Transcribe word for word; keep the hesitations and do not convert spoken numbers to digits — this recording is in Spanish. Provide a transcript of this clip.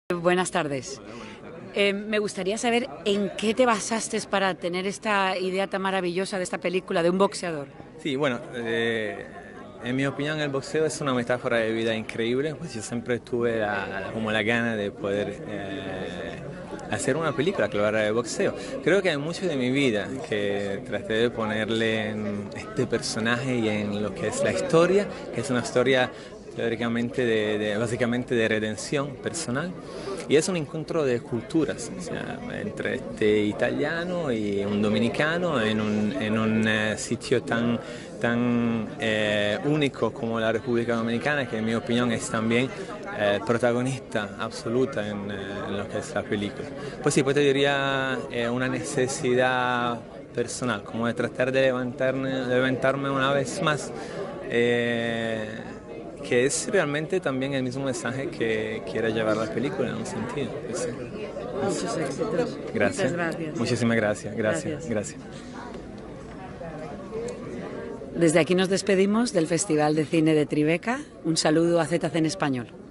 Buenas tardes. Eh, me gustaría saber en qué te basaste para tener esta idea tan maravillosa de esta película de un boxeador. Sí, bueno, eh, en mi opinión el boxeo es una metáfora de vida increíble, pues yo siempre tuve la, como la gana de poder eh, hacer una película que hablara de boxeo. Creo que hay mucho de mi vida que traté de ponerle en este personaje y en lo que es la historia, que es una historia teóricamente de, de, básicamente de redención personal, y es un encuentro de culturas, o sea, entre este italiano y un dominicano en un, en un eh, sitio tan, tan eh, único como la República Dominicana, que en mi opinión es también eh, protagonista absoluta en, eh, en lo que es la película. Pues sí, pues te diría eh, una necesidad personal, como de tratar de levantarme, de levantarme una vez más, eh, que es realmente también el mismo mensaje que quiere llevar la película en un sentido. Pues sí. Muchos éxitos. Gracias. Muchas gracias. Muchísimas gracias. Gracias. Gracias. Gracias. Desde aquí nos despedimos del Festival de Cine de Tribeca. Un saludo a Z C en Español.